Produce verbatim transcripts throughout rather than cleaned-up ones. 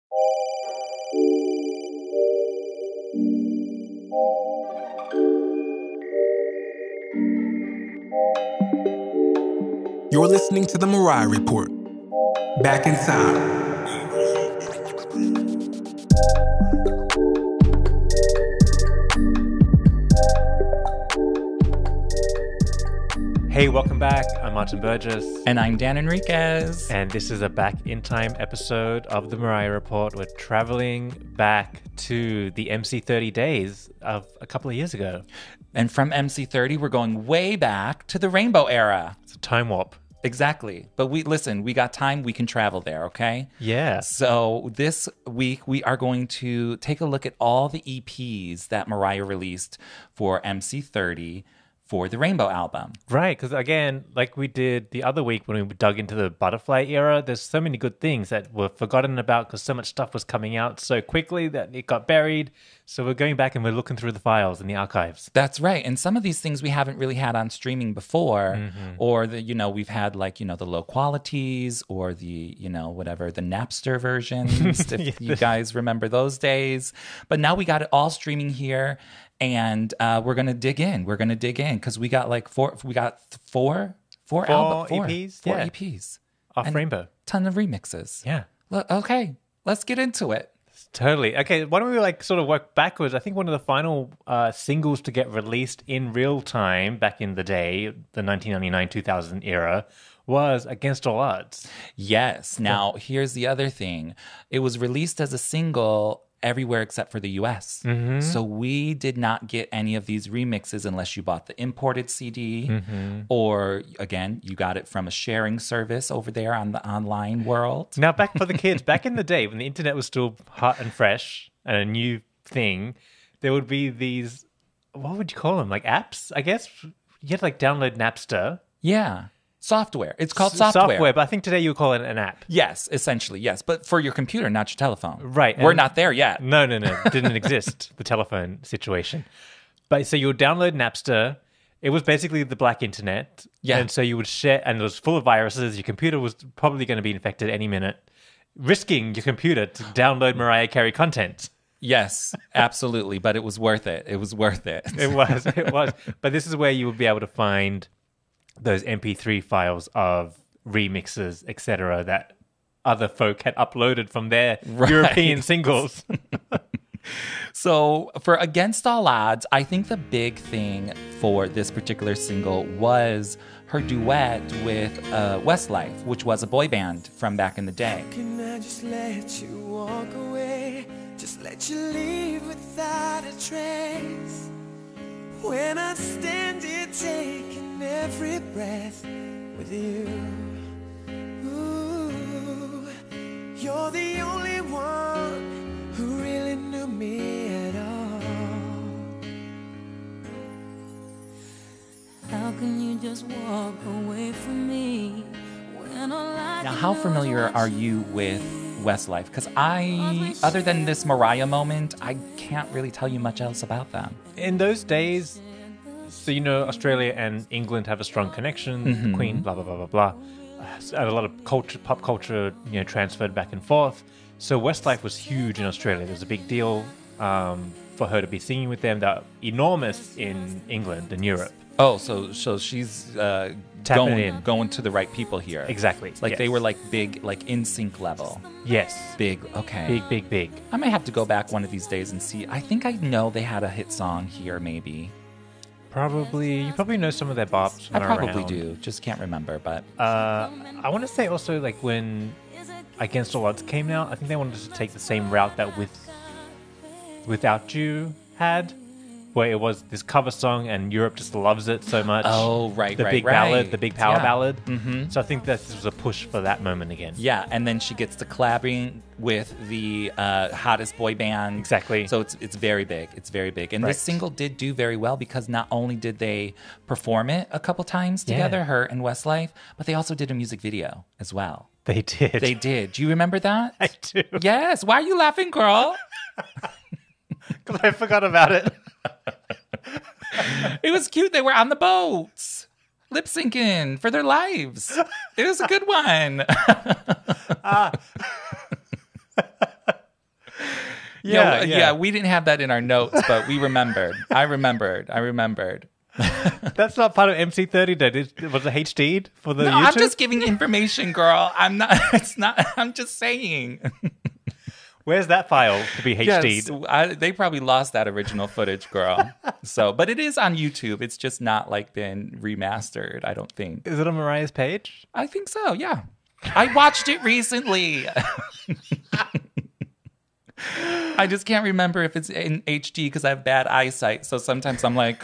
You're listening to The Mariah Report. Back in time. Hey, welcome back. I'm Martin Burgess. And I'm Dan Enriquez. And this is a Back in Time episode of The Mariah Report. We're traveling back to the M C thirty days of a couple of years ago. And from M C thirty, we're going way back to the Rainbow Era. It's a time warp. Exactly. But we listen, we got time, we can travel there, okay? Yeah. So this week, we are going to take a look at all the E Ps that Mariah released for M C thirty for the Rainbow album. Right, because again, like we did the other week when we dug into the Butterfly era, there's so many good things that were forgotten about because so much stuff was coming out so quickly that it got buried. So we're going back and we're looking through the files and the archives. That's right. And some of these things we haven't really had on streaming before, mm-hmm. or the, you know, we've had like, you know, the low qualities or the, you know, whatever, the Napster versions, if yeah. you guys remember those days. But now we got it all streaming here. And uh, we're gonna dig in. We're gonna dig in because we got like four. We got four, four, four album, four E Ps, four yeah. E Ps off and Rainbow. Ton of remixes. Yeah. Look, okay, let's get into it. Totally. Okay, why don't we like sort of work backwards? I think one of the final uh, singles to get released in real time back in the day, the nineteen ninety-nine two thousand era, was Against All Odds. Yes. Now here's the other thing: it was released as a single everywhere except for the U S. Mm-hmm. So we did not get any of these remixes unless you bought the imported C D mm-hmm. or, again, you got it from a sharing service over there on the online world. Now, back for the kids, back in the day when the internet was still hot and fresh and a new thing, there would be these, what would you call them? Like apps, I guess? You had to like download Napster. Yeah. Software. It's called S- software. Software, but I think today you would call it an app. Yes, essentially, yes. But for your computer, not your telephone. Right. We're not there yet. No, no, no. It didn't exist, the telephone situation. But so you would download Napster. It was basically the black internet. Yeah. And so you would share, and it was full of viruses. Your computer was probably going to be infected any minute, risking your computer to download Mariah Carey content. Yes, absolutely. But it was worth it. It was worth it. It was. It was. But this is where you would be able to find those M P three files of remixes, et cetera, that other folk had uploaded from their right. European singles. So for Against All Odds, I think the big thing for this particular single was her duet with uh, Westlife, which was a boy band from back in the day. Can I just let you walk away? Just let you leave without a trace. When I stand here taking every breath with you, ooh, you're the only one who really knew me at all. How can you just walk away from me when all I Now, how familiar are you with Westlife? Because I, other than this Mariah moment, I can't really tell you much else about them. In those days, so you know, Australia and England have a strong connection. Mm-hmm. The Queen, blah blah blah blah blah. And a lot of culture, pop culture, you know, transferred back and forth. So Westlife was huge in Australia. There was a big deal um, for her to be singing with them. They're enormous in England and Europe. Oh, so so she's uh, Tapping going in. going to the right people here. Exactly. Like yes. they were like big, like in sync level. Yes. Big. Okay. Big, big, big. I might have to go back one of these days and see. I think I know they had a hit song here, maybe. Probably. You probably know some of their bops. I probably around. do. Just can't remember. But uh, I want to say also, like when Against All Odds came out, I think they wanted to take the same route that with Without You had, where it was this cover song and Europe just loves it so much. Oh, right, the right, big right. ballad, the big power yeah. ballad. Mm-hmm. So I think that this was a push for that moment again. Yeah, and then she gets to collabing with the uh, hottest boy band. Exactly. So it's it's very big. It's very big. And right. this single did do very well because not only did they perform it a couple times together, yeah. her and Westlife, but they also did a music video as well. They did. They did. Do you remember that? I do. Yes. Why are you laughing, girl? Because I forgot about it. It was cute. They were on the boats, lip syncing for their lives. It was a good one. ah. Yeah, yeah, yeah, yeah. We didn't have that in our notes, but we remembered. I remembered. I remembered. That's not part of M C thirty, then. It was it H D'd for the No, YouTube? I'm just giving information, girl. I'm not. It's not. I'm just saying. Where's that file to be H D'd? Yes, I, they probably lost that original footage, girl. So, but it is on YouTube. It's just not like been remastered. I don't think. Is it on Mariah's page? I think so. Yeah, I watched it recently. I just can't remember if it's in H D because I have bad eyesight. So sometimes I'm like,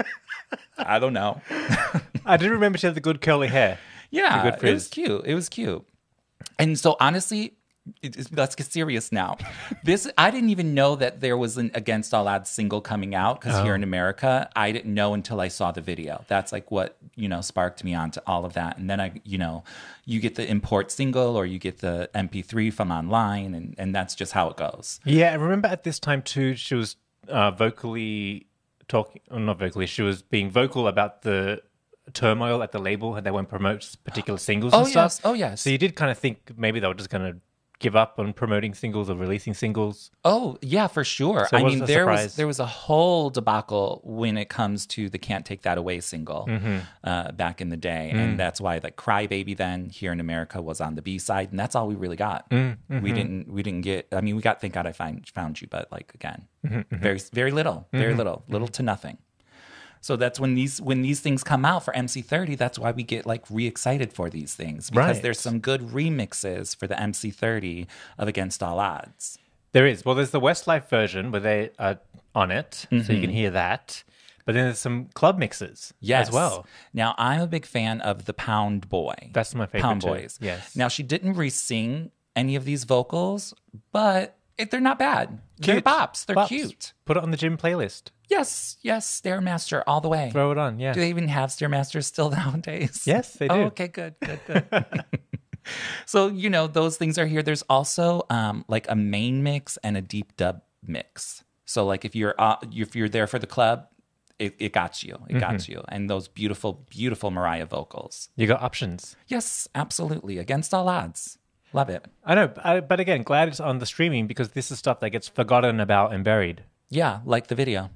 I don't know. I did remember she had the good curly hair. Yeah, good it frizz. was cute. It was cute. And so honestly, it, it, let's get serious now. This I didn't even know that there was an Against All Odds single coming out because Oh. here in America, I didn't know until I saw the video. That's like what, you know, sparked me on to all of that. And then I, you know, you get the import single or you get the M P three from online, and, and that's just how it goes. Yeah, I remember at this time too, she was uh, vocally talking, or not vocally, she was being vocal about the turmoil at the label and they won't promote particular singles Oh, and stuff. yes. Oh, yes. So you did kind of think maybe they were just going to give up on promoting singles or releasing singles. Oh, yeah, for sure. So it I wasn't mean, a there was surprise. there was a whole debacle when it comes to the Can't Take That Away single Mm-hmm. uh, back in the day. Mm. And that's why like Cry Baby then here in America was on the B side, and that's all we really got. Mm-hmm. We didn't we didn't get I mean, we got Thank God I Find, Found You, but like again, Mm-hmm. very very little, very little, little to nothing. So that's when these when these things come out for M C thirty, that's why we get like re-excited for these things. Because Right. there's some good remixes for the M C thirty of Against All Odds. There is. Well, there's the Westlife version where they are on it, so Mm-hmm. you can hear that. But then there's some club mixes Yes. as well. Now, I'm a big fan of the Pound Boy. That's my favorite Pound too. Boys. Yes. Now, she didn't re-sing any of these vocals, but it, they're not bad. They're Cute. bops. They're Bops. cute. Put it on the gym playlist. Yes, yes, Stairmaster all the way. Throw it on, yeah. Do they even have Stairmasters still nowadays? Yes, they do. Oh, okay, good, good, good. So, you know, those things are here. There's also um, like a main mix and a deep dub mix. So, like, if you're uh, if you're there for the club, it, it got you. It got Mm-hmm. you. And those beautiful, beautiful Mariah vocals. You got options. Yes, absolutely. Against All Odds. Love it. I know, I, but again, glad it's on the streaming because this is stuff that gets forgotten about and buried. Yeah, like the video.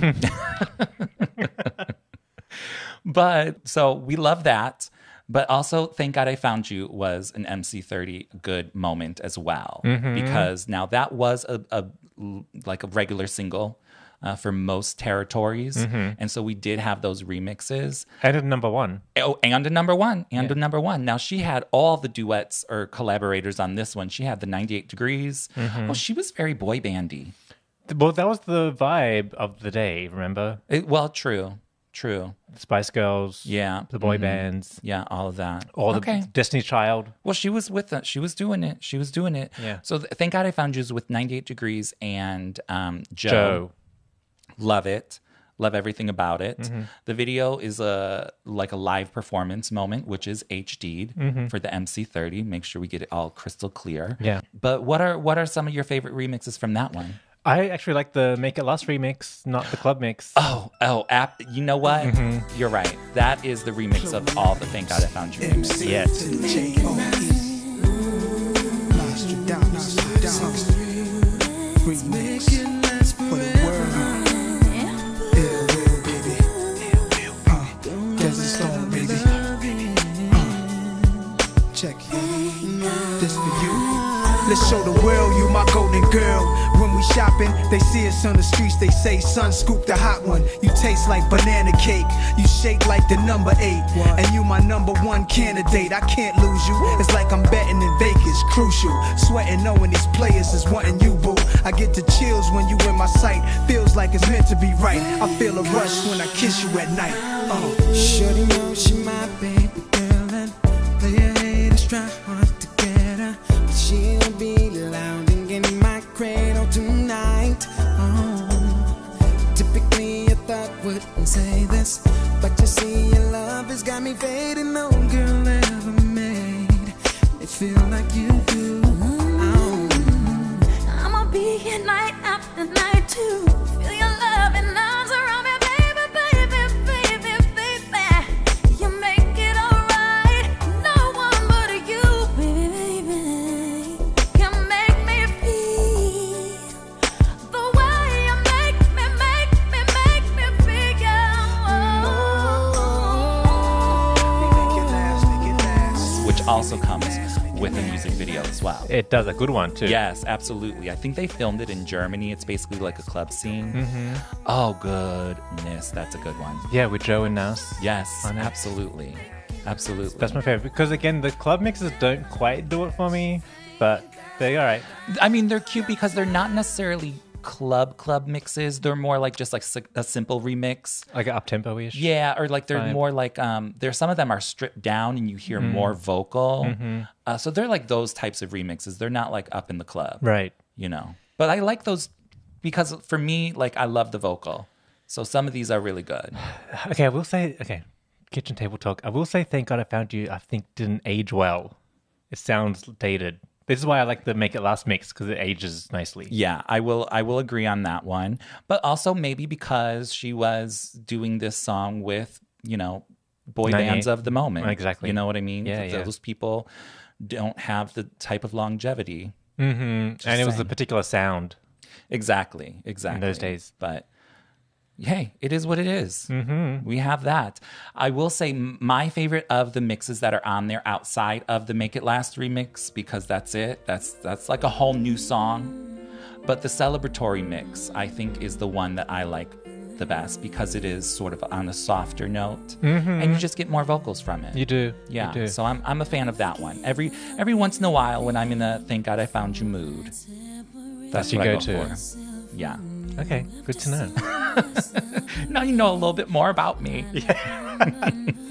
But so we love that. But also, Thank God I Found You was an M C thirty good moment as well. Because now that was a, a like a regular single uh, for most territories. And so we did have those remixes. And at number one. Oh, and a number one, and a number one. Now she had all the duets or collaborators on this one. She had the ninety-eight Degrees. Oh, she was very boy bandy. Well, that was the vibe of the day, remember? It, well, true, true. The Spice Girls, Yeah, the boy mhm. bands, Yeah, all of that. or okay. the Destiny's Child. Well, she was with it. She was doing it. She was doing it. Yeah. So th- Thank God I Found You was with ninety-eight Degrees and um, Joe. Joe. Love it. Love everything about it. Mm-hmm. The video is a like a live performance moment, which is H D'd for the M C thirty. Make sure we get it all crystal clear. Mm-hmm. Yeah. But what are what are some of your favorite remixes from that one? I actually like the Make It Last remix, not the club mix. Oh, oh, app. You know what? Mm-hmm. You're right. That is the remix of all the Thank God I Found You remixes. Yes. Remix for the world. Ill will, baby. Uh, Guess it's on, baby. Uh, check it. This for you. Let's show the world you my golden girl. When we shopping, they see us on the streets. They say, son, scoop the hot one. You taste like banana cake. You shake like the number eight. And you my number one candidate. I can't lose you. It's like I'm betting in Vegas. Crucial. Sweating knowing these players is wanting you, boo. I get the chills when you in my sight. Feels like it's meant to be right. I feel a rush when I kiss you at night. Uh. Shorty know she my baby girl, and player haters try hard to get her, but she'll be loud and in my cradle tonight. Oh. Typically, I thought wouldn't say this, but you see, your love has got me fading. No girl ever made me feel like you do. I'ma be here night after night too. Feel your love and arms around me, baby, baby, baby, baby. You make it alright. No one but you, baby, baby, can make me feel music video as well. It does a good one too. Yes, absolutely. I think they filmed it in Germany. It's basically like a club scene. Mm-hmm. Oh, goodness. That's a good one. Yeah, with Joe and Nas. Yes, on it. absolutely. Absolutely. That's my favorite because, again, the club mixes don't quite do it for me, but they're all right. I mean, they're cute because they're not necessarily club club mixes. They're more like just like a simple remix, like an up-tempo-ish. Yeah, or like they're vibe. more like um there's some of them are stripped down and you hear mm. more vocal. Mm-hmm. Uh, so they're like those types of remixes. They're not like up in the club. Right. You know. But I like those because for me, like I love the vocal. So some of these are really good. Okay, I will say, okay, kitchen table talk. I will say Thank God I Found You, I think didn't age well. It sounds dated. This is why I like the Make It Last mix, because it ages nicely. Yeah, I will I will agree on that one. But also maybe because she was doing this song with, you know, boy bands of the moment. Exactly. You know what I mean? Yeah, yeah. Those people don't have the type of longevity. Mm-hmm. And saying. it was a particular sound. Exactly, exactly. In those days. But hey, it is what it is. Mm-hmm. We have that. I will say my favorite of the mixes that are on there outside of the Make It Last remix, because that's it. That's that's like a whole new song. But the celebratory mix, I think, is the one that I like the best because it is sort of on a softer note, mm-hmm. and you just get more vocals from it. You do. Yeah. You do. So I'm I'm a fan of that one. Every every once in a while, when I'm in a Thank God I Found You mood, that's you what go I go to. for. Yeah. Okay, good to know. Now you know a little bit more about me. Yeah.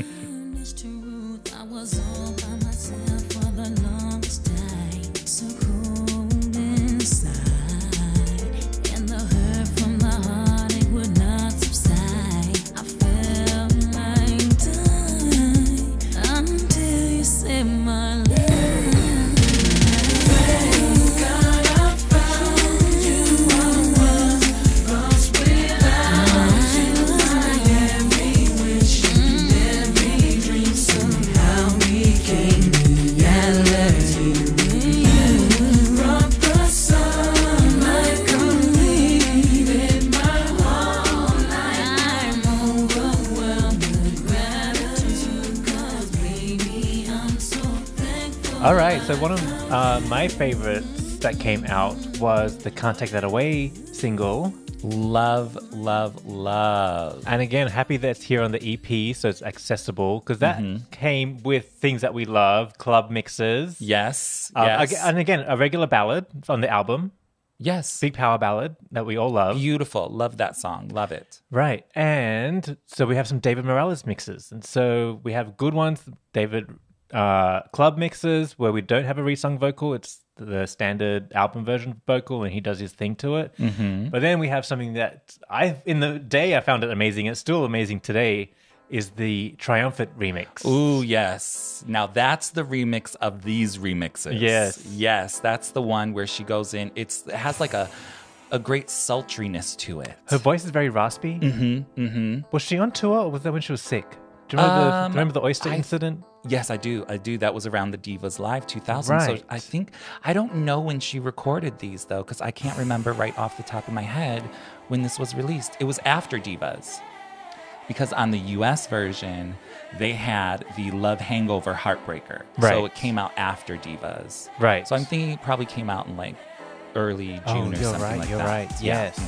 All right, so one of uh, my favorites that came out was the Can't Take That Away single. Love, love, love. And again, happy that it's here on the E P, so it's accessible, because that mm-hmm. came with things that we love, club mixes. Yes, uh, yes. And again, a regular ballad on the album. Yes. Big power ballad that we all love. Beautiful. Love that song. Love it. Right. And so we have some David Morales mixes. And so we have good ones, David uh, club mixes, where we don't have a resung vocal. It's the standard album version vocal, and he does his thing to it. Mm-hmm. But then we have something that I, in the day I found it amazing, it's still amazing today, is the Triumphant remix. Ooh, yes. Now that's the remix of these remixes. Yes. Yes, that's the one where she goes in. It's it has like a a great sultriness to it. Her voice is very raspy. Mm-hmm. Mm-hmm. Was she on tour, or was that when she was sick? Do you remember, Um, the, do you remember the oyster I- incident? Yes, I do. I do. That was around the Divas Live two thousand. Right. So I think, I don't know when she recorded these though, because I can't remember right off the top of my head when this was released. It was after Divas. Because on the U S version, they had the Love Hangover Heartbreaker. Right. So it came out after Divas. Right. So I'm thinking it probably came out in like early Oh, June or you're something right, like you're that. right. Yeah. Yes.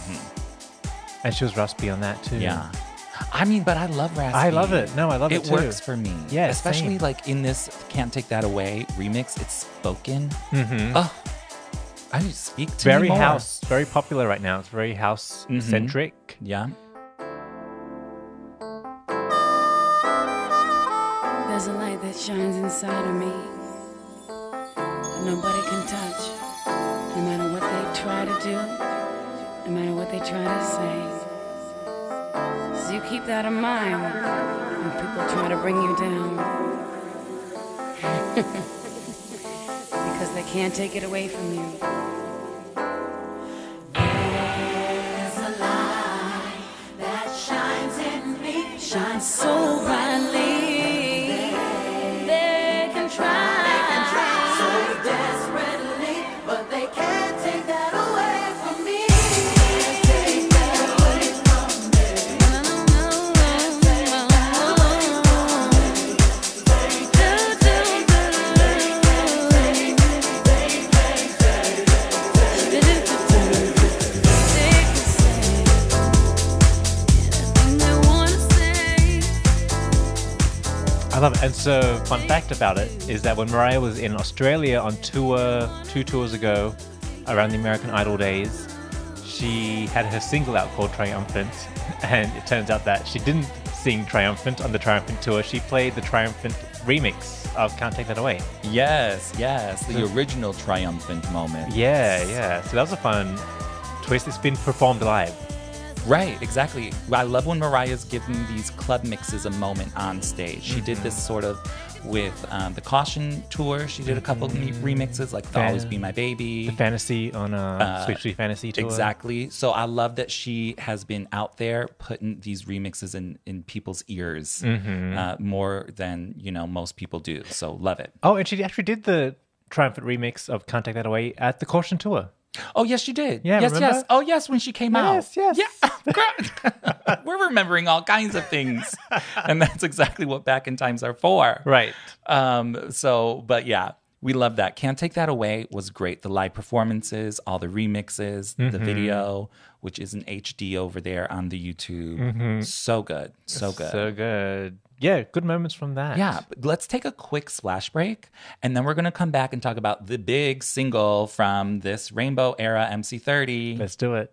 Mhm. And she was raspy on that too. Yeah. I mean, but I love raspy. I love it. No, I love it It too. works for me. Yeah, Especially same. like in this Can't Take That Away remix, it's spoken. Mm-hmm. Oh, I need to speak to Very me more. house, very popular right now. It's very house centric. Yeah. There's a light that shines inside of me that nobody can touch. No matter what they try to do, no matter what they try to say. So you keep that in mind when people try to bring you down. Because they can't take it away from you. There's a light that shines in me, Shine so brightly. They can try, they can try so desperately, but they can't take that away from me. Take that away from me. Take that away from me. I love it. And so, fun fact about it is that when Mariah was in Australia on tour two tours ago, around the American Idol days, she had her single out called Triumphant, and it turns out that she didn't sing Triumphant on the Triumphant tour. She played the Triumphant remix of Can't Take That Away. Yes, yes, the original Triumphant moment. Yeah, yeah. So that was a fun twist. It's been performed live. Right, exactly. I love when Mariah's giving these club mixes a moment on stage. She mm-hmm. did this sort of with um, the Caution tour. She did a couple mm-hmm. of remixes, like Fan- Always Be My Baby. The Fantasy on a uh, Sweet Sweet Fantasy tour. Exactly. So I love that she has been out there putting these remixes in, in people's ears mm-hmm. uh, more than, you know, most people do. So love it. Oh, and she actually did the Triumphant remix of Can't Take That Away at the Caution tour. Oh, yes, she did. Yeah, yes, remember? yes. Oh, yes, when she came yes, out. Yes, yes. Yeah. We're remembering all kinds of things. And that's exactly what Back in Times are for. Right. Um. So, but yeah, we love that. Can't Take That Away was great. The live performances, all the remixes, mm-hmm. the video, which is in H D over there on the YouTube. Mm-hmm. So good. So good. So good. Yeah, good moments from that. Yeah, but let's take a quick splash break, and then we're going to come back and talk about the big single from this Rainbow Era M C thirty. Let's do it.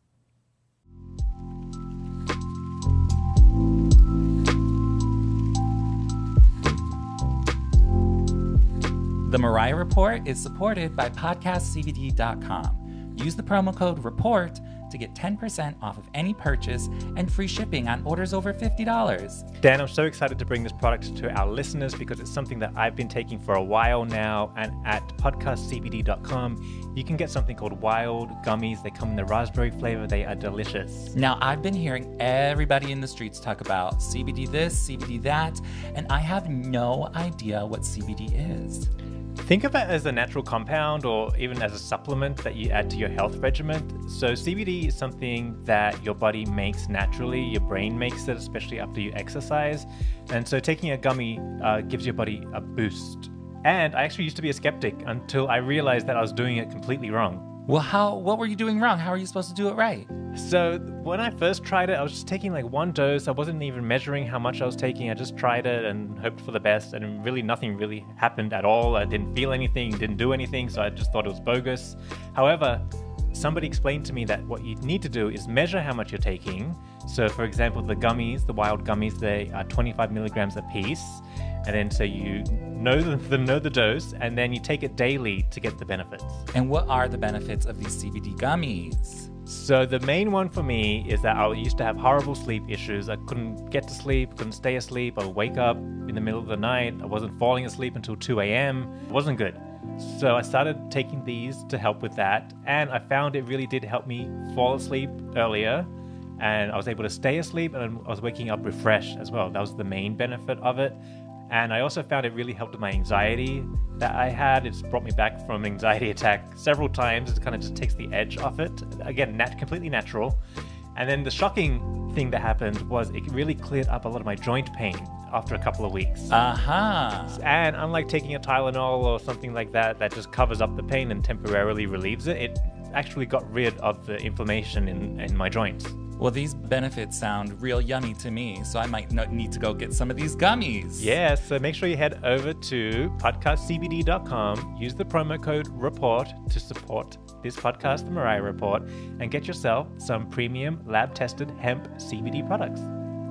The Mariah Report is supported by podcast c b d dot com. Use the promo code REPORT to get ten percent off of any purchase and free shipping on orders over fifty dollars. Dan, I'm so excited to bring this product to our listeners because it's something that I've been taking for a while now. And at podcast c b d dot com, you can get something called Wild Gummies. They come in the raspberry flavor. They are delicious. Now, I've been hearing everybody in the streets talk about C B D this, C B D that, and I have no idea what C B D is. Think of it as a natural compound or even as a supplement that you add to your health regimen. So C B D is something that your body makes naturally. Your brain makes it, especially after you exercise. And so taking a gummy uh, gives your body a boost. And I actually used to be a skeptic until I realized that I was doing it completely wrong. Well, how? What were you doing wrong? How are you supposed to do it right? So when I first tried it, I was just taking like one dose. I wasn't even measuring how much I was taking. I just tried it and hoped for the best. And really nothing really happened at all. I didn't feel anything, didn't do anything. So I just thought it was bogus. However, somebody explained to me that what you need to do is measure how much you're taking. So for example, the gummies, the wild gummies, they are twenty-five milligrams a piece. And then so you know the, the know the dose, and then you take it daily to get the benefits. And what are the benefits of these C B D gummies? So the main one for me is that I used to have horrible sleep issues. I couldn't get to sleep, couldn't stay asleep. I would wake up in the middle of the night. I wasn't falling asleep until two a.m. It wasn't good. So I started taking these to help with that. And I found it really did help me fall asleep earlier. And I was able to stay asleep, and I was waking up refreshed as well. That was the main benefit of it. And I also found it really helped with my anxiety that I had. It's brought me back from an anxiety attack several times. It kind of just takes the edge off it. Again, nat- completely natural. And then the shocking thing that happened was it really cleared up a lot of my joint pain after a couple of weeks. Aha. Uh-huh. And unlike taking a Tylenol or something like that, that just covers up the pain and temporarily relieves it, it actually got rid of the inflammation in, in my joints. Well, these benefits sound real yummy to me, so I might not need to go get some of these gummies. Yeah, so make sure you head over to podcast c b d dot com, use the promo code REPORT to support this podcast, The Mariah Report, and get yourself some premium lab-tested hemp C B D products.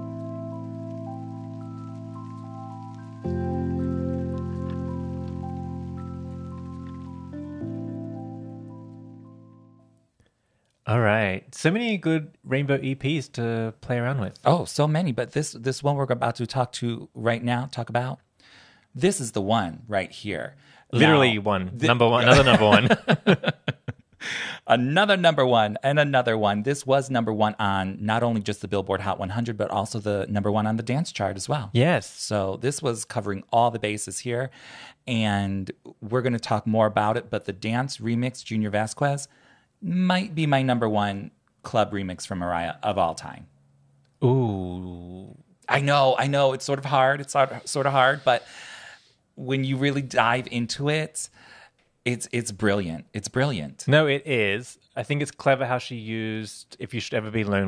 All right. So many good Rainbow E Ps to play around with. Oh, so many. But this this one we're about to talk to right now, talk about, this is the one right here. Literally now, one. Th- number one. Another number one. Another number one and another one. This was number one on not only just the Billboard Hot one hundred, but also the number one on the dance chart as well. Yes. So this was covering all the bases here. And we're going to talk more about it. But the dance remix, Junior Vasquez, might be my number one club remix from Mariah of all time. Ooh. I know, I know. It's sort of hard. It's sort of, sort of hard. But when you really dive into it, it's it's brilliant. It's brilliant. No, it is. I think it's clever how she used If You Should Ever Be Lonely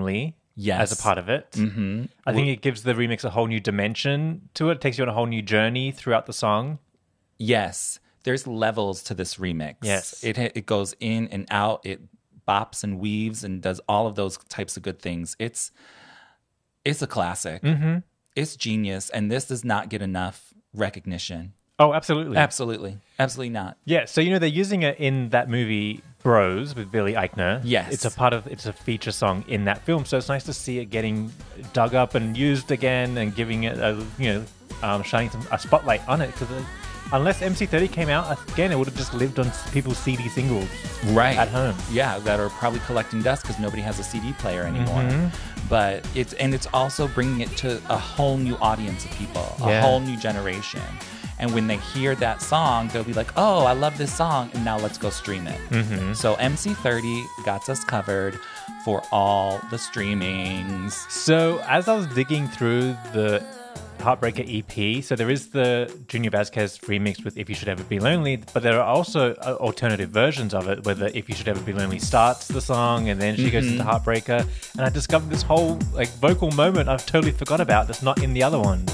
Yes. as a part of it. Mm-hmm. I think it gives the remix a whole new dimension to it. It takes you on a whole new journey throughout the song. Yes. There's levels to this remix. Yes. It it goes in and out. It bops and weaves and does all of those types of good things. It's it's a classic. Mm-hmm. It's genius. And this does not get enough recognition. Oh, absolutely. Absolutely. Absolutely not. Yeah, so, you know, they're using it in that movie Bros with Billy Eichner. Yes. It's a part of, it's a feature song in that film. So it's nice to see it getting dug up and used again and giving it, a, you know, um, shining some, a spotlight on it. Because unless M C thirty came out, again, it would have just lived on people's C D singles right at home. Yeah, that are probably collecting dust because nobody has a C D player anymore. Mm-hmm. But it's, and it's also bringing it to a whole new audience of people, a Yeah. whole new generation. And when they hear that song, they'll be like, oh, I love this song, and now let's go stream it. Mm-hmm. So M C thirty got us covered for all the streamings. So as I was digging through the Heartbreaker E P, so there is the Junior Vasquez remix with If You Should Ever Be Lonely, but there are also uh, alternative versions of it, where the If You Should Ever Be Lonely starts the song and then she Mm-hmm. goes into Heartbreaker. And I discovered this whole like vocal moment I've totally forgot about that's not in the other ones.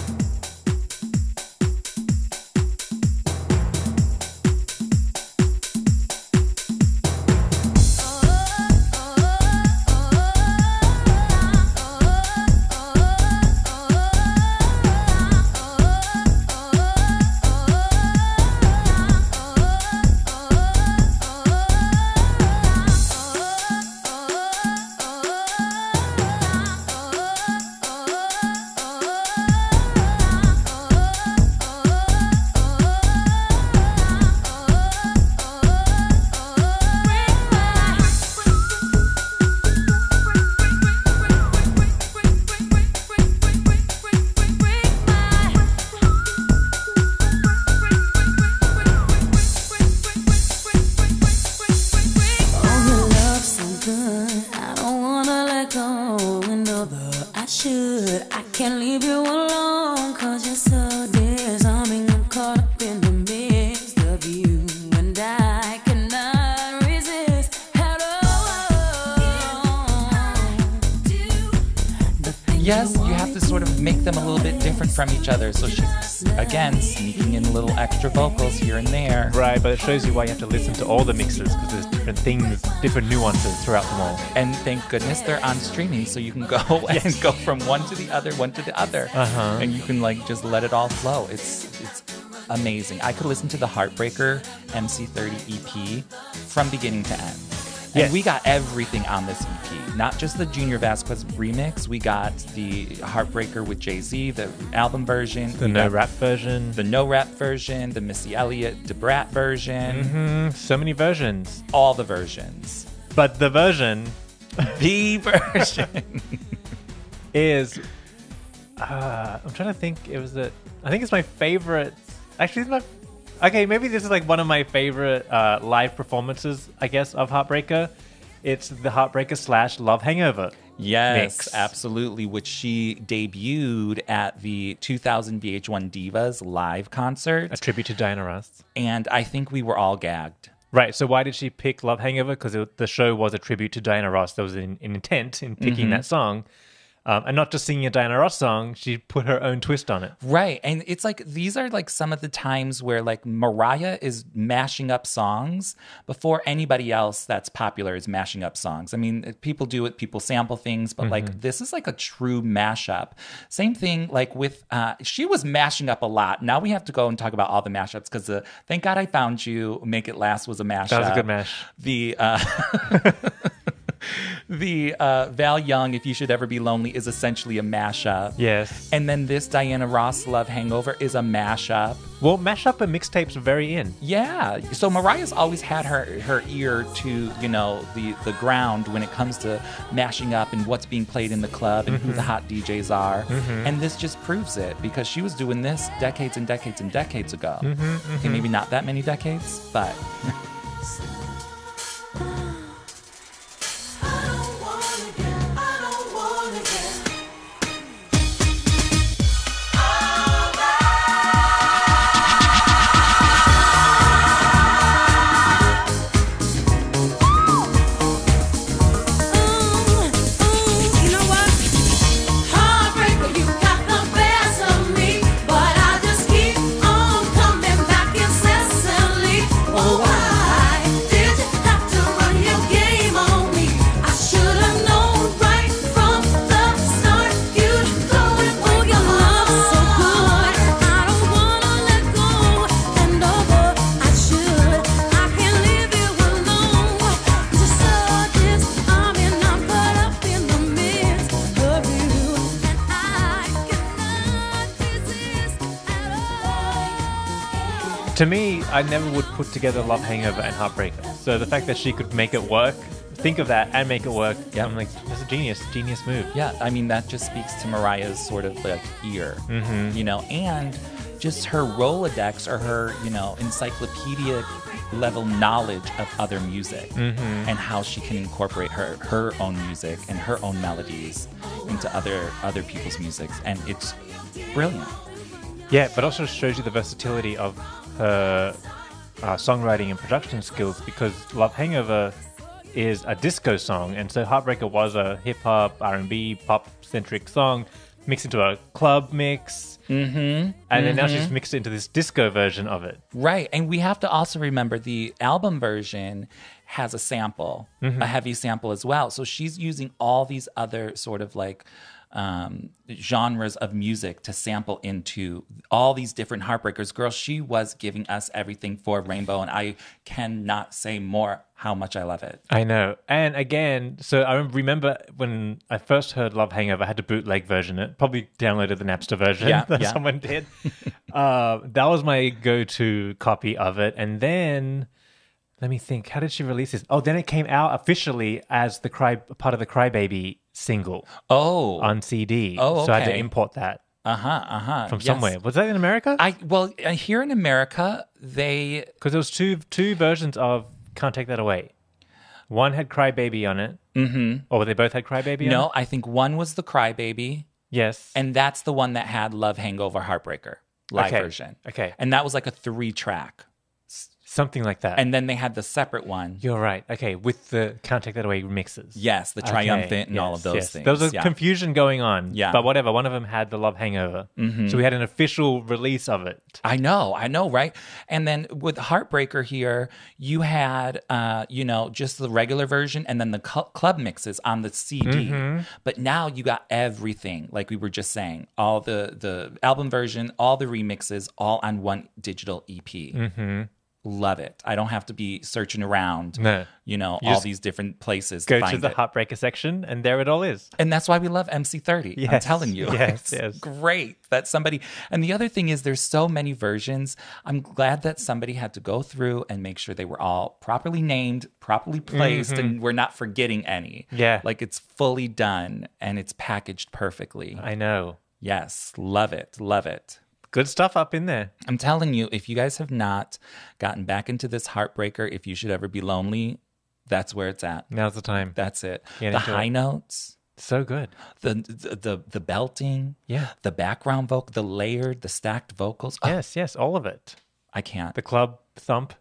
Yes, you have to sort of make them a little bit different from each other. So she's, again, sneaking in little extra vocals here and there. Right, but it shows you why you have to listen to all the mixes, because there's different things, different nuances throughout them all. And thank goodness they're on streaming, so you can go and Yes. go from one to the other, one to the other. Uh-huh. And you can like just let it all flow. It's it's amazing. I could listen to the Heartbreaker M C thirty E P from beginning to end. And Yes. we got everything on this E P. Not just the Junior Vasquez remix. We got the Heartbreaker with Jay-Z, the album version. The We no got rap version. The no rap version, the Missy Elliott, DeBrat version, Mm, so many versions. all the versions. But the version The version. is uh, I'm trying to think. It was the I think it's my favorite. Actually, it's my okay. Maybe this is like one of my favorite uh, live performances, I guess, of Heartbreaker. It's the Heartbreaker slash Love Hangover. Yes, mix. absolutely. Which she debuted at the two thousand V H one Divas live concert, A tribute to Diana Ross. and I think we were all gagged. Right. So why did she pick Love Hangover? Because the show was a tribute to Diana Ross. There was an, an intent in picking that song. Um, and not just singing a Diana Ross song, she put her own twist on it. Right. And it's like, these are like some of the times where like Mariah is mashing up songs before anybody else that's popular is mashing up songs. I mean, people do it, people sample things, but like this is like a true mashup. Same thing like with, uh, she was mashing up a lot. Now we have to go and talk about all the mashups because uh, Thank God I Found You, Make It Last was a mashup. That was a good mash. The, uh, the uh, Val Young, If You Should Ever Be Lonely, is essentially a mashup. Yes. And then this Diana Ross Love Hangover is a mashup. Well, mashup and mixtapes are very in. Yeah. So Mariah's always had her, her ear to, you know, the, the ground when it comes to mashing up and what's being played in the club and who the hot D Js are. And this just proves it because she was doing this decades and decades and decades ago. Okay, maybe not that many decades, but... To me, I never would put together Love Hangover and Heartbreaker. So the fact that she could make it work, think of that and make it work, Yep. I'm like, that's a genius, genius move. Yeah, I mean, that just speaks to Mariah's sort of like ear, Mm-hmm. you know, and just her Rolodex or her, you know, encyclopedia level knowledge of other music Mm-hmm. and how she can incorporate her, her own music and her own melodies into other other people's music. And it's brilliant. Yeah, but also shows you the versatility of her uh, songwriting and production skills, because Love Hangover is a disco song, and so Heartbreaker was a hip-hop, R and B, pop-centric song mixed into a club mix. Mm-hmm. And then Mm-hmm. now she's mixed into this disco version of it. Right. And we have to also remember the album version has a sample, Mm-hmm. a heavy sample as well. So she's using all these other sort of like um, genres of music to sample into all these different Heartbreakers. Girl, she was giving us everything for Rainbow, and I cannot say more how much I love it. I know. And again, so I remember when I first heard Love Hangover, I had to bootleg version it. Probably downloaded the Napster version Yeah, that yeah. someone did. uh, that was my go-to copy of it. And then, let me think, how did she release this? Oh, then it came out officially as the Cry part of the Crybaby single Oh. on C D. Oh, So I had to okay. import that uh-huh, uh-huh. from Yes. somewhere. Was that in America? I Well, uh, here in America, they... Because there was two two versions of Can't Take That Away. One had Crybaby on it. Mm-hmm. Or they both had Crybaby on it? No, I think one was the Crybaby, Yes. and that's the one that had Love Hangover Heartbreaker live Okay, version. okay. And that was like a three track. Something like that. And then they had the separate one. You're right. Okay, with the Can't Take That Away remixes. Yes, the Okay, Triumphant and all yes, of those yes. things. There was a yeah. confusion going on. Yeah. But whatever, one of them had the Love Hangover. Mm-hmm. So we had an official release of it. I know, I know, right? And then with Heartbreaker here, you had, uh, you know, just the regular version and then the cl- club mixes on the C D. Mm-hmm. But now you got everything, like we were just saying, all the the album version, all the remixes, all on one digital E P. Mm-hmm. Love it. I don't have to be searching around, No. you know, You all just these different places Go to to find the it. Heartbreaker section, and there it all is. And that's why we love M C thirty. I'm Yes, telling you. yes, It's yes. great that somebody. And the other thing is, there's so many versions. I'm glad that somebody had to go through and make sure they were all properly named, properly placed, and we're not forgetting any. Mm-hmm. Yeah. Like it's fully done and it's packaged perfectly. I know. Yes. Love it. Love it. Good stuff up in there. I'm telling you, if you guys have not gotten back into this Heartbreaker, if you should ever be lonely, that's where it's at. Now's the time. That's it. Get the into high it. notes. So good. The, the the the belting, Yeah. the background vocal, the layered, the stacked vocals. Oh, Yes, yes, all of it. I can't. The club thump.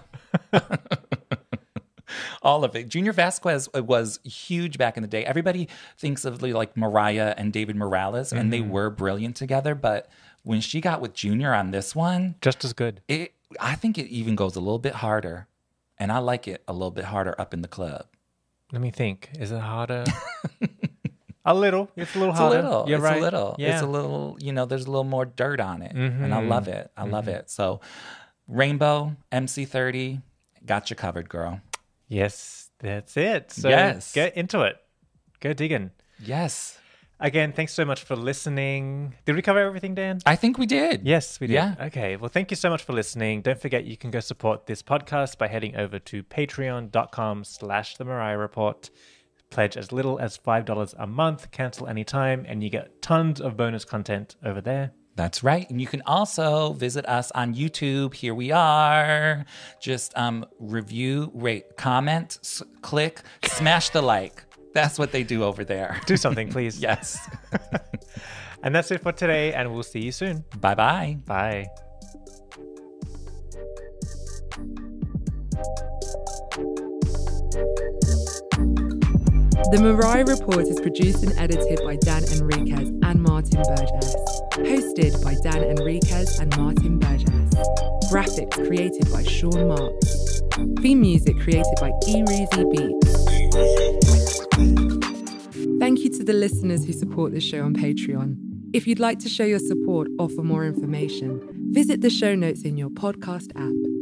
All of it. Junior Vasquez was huge back in the day. Everybody thinks of like Mariah and David Morales, and they were brilliant together. But when she got with Junior on this one, Just as good. it I think it even goes a little bit harder, and I like it a little bit harder up in the club. Let me think. Is it harder? a little. It's a little It's a harder. little. You're it's right. a little. Yeah. It's a little. You know, there's a little more dirt on it, and I love it. I love it. So, Rainbow M C thirty got you covered, girl. Yes, that's it. So Yes. get into it. Go digging. Yes, Again, thanks so much for listening. Did we cover everything, Dan? I think we did. Yes, we did. Yeah. Okay. Well, thank you so much for listening. Don't forget you can go support this podcast by heading over to patreon.com slash the Mariah Report. Pledge as little as five dollars a month, cancel anytime, and you get tons of bonus content over there. That's right. And you can also visit us on YouTube. Here we are. Just um, review, rate, comment, s- click, smash the like. That's what they do over there. Do something, please. Yes. And that's it for today, and we'll see you soon. Bye-bye. Bye. The Mariah Report is produced and edited by Dan Enriquez and Martin Burgess. Hosted by Dan Enriquez and Martin Burgess. Graphics created by Sean Marks. Theme music created by Ereezy Beatz. Thank you to the listeners who support the show on Patreon. If you'd like to show your support or for more information, visit the show notes in your podcast app.